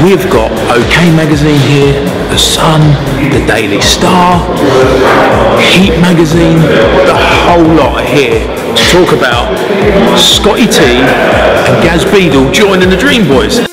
We've got OK Magazine here, The Sun, The Daily Star, Heat Magazine, the whole lot are here to talk about Scotty T and Gaz Beadle joining the Dreamboys.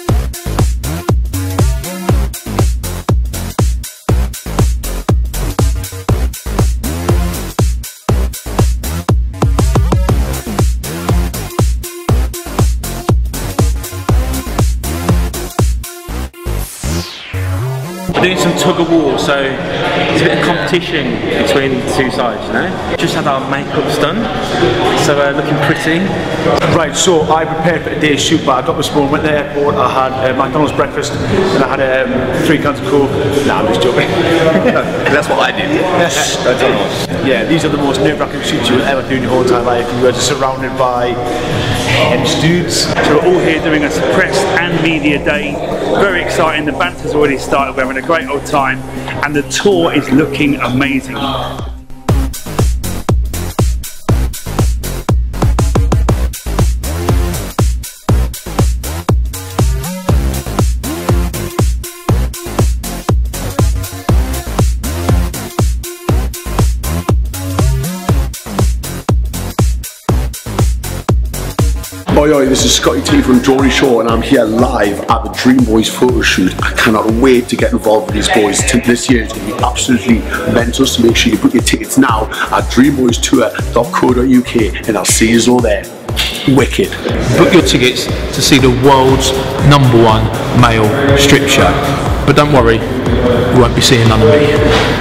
Doing some tug of war, so it's a bit of competition between the two sides, you know. Just had our makeup's done, so looking pretty. Right, so I prepared for today's shoot, but I got this morning, went to the airport, I had McDonald's breakfast, and I had 3 cans of Coke. Nah, I'm just joking. That's what I did. Don't tell us. Yeah, these are the most nerve-wracking shoots you will ever do in your whole entire life. You are just surrounded by hench dudes. So we're all here doing a press and media day. Very exciting, the banter's already started, we're having a great old time, and the tour is looking amazing. Oi, this is Scotty T from Jewelry Show, and I'm here live at the Dreamboys photo shoot. I cannot wait to get involved with these boys. This year is going to be absolutely mental, so make sure you book your tickets now at dreamboystour.co.uk, and I'll see you all there. Wicked. Book your tickets to see the world's #1 male strip show. But don't worry, you won't be seeing none of me.